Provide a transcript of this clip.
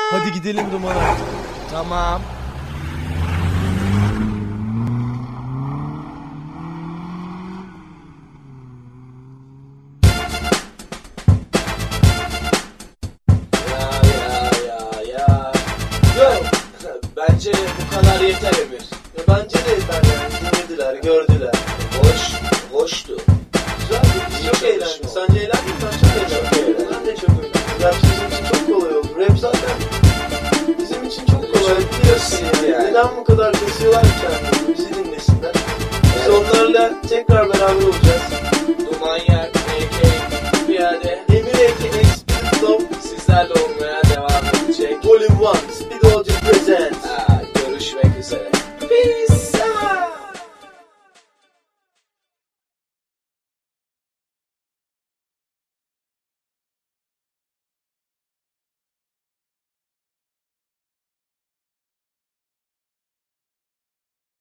Hadi gidelim Duman artık. Tamam. Ya. Yok. Bence bu kadar yeter Emir. Bence de yeter yani. Dinlediler, gördüler. Hoştu. Güzeldi. Biz çok eğlendik. Sence eğlendin mi? Ben çok eğlendim. Ben de çok eğlendim. Rap bizim için çok kolay oldu. Rap zaten bizim için çok kolay. Biliyorsun yani. Neden bu kadar kesiyorlar ki kendini? Bizi dinlesinler. Biz onlarla tekrar beraber olacağız. Duman yer, AK, piyade. Emir Eki Expert Love Sizlerle olmaya devam edecek. Volume 1.